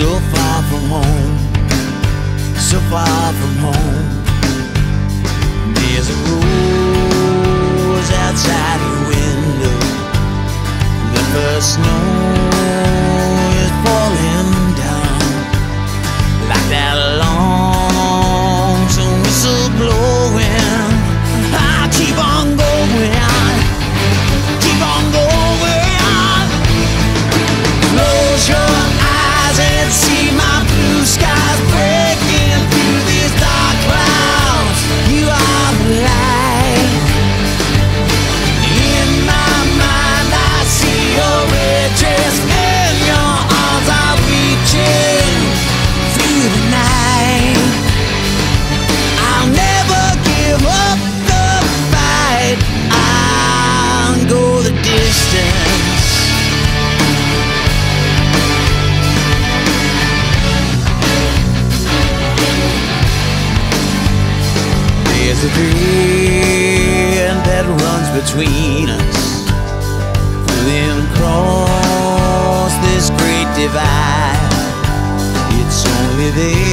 so far from home, so far from home. There's a rose outside your window. The first snow is falling down, like that lonesome whistle blowing. I keep on going, keep on going. Close your eyes and see my blue skies breaking through these dark clouds. You are the light. In my mind I see your red dress and your arms are reaching through the night. I'll never give up the fight. I'll go the distance. There's a thread that runs between us, then cross this great divide. It's only there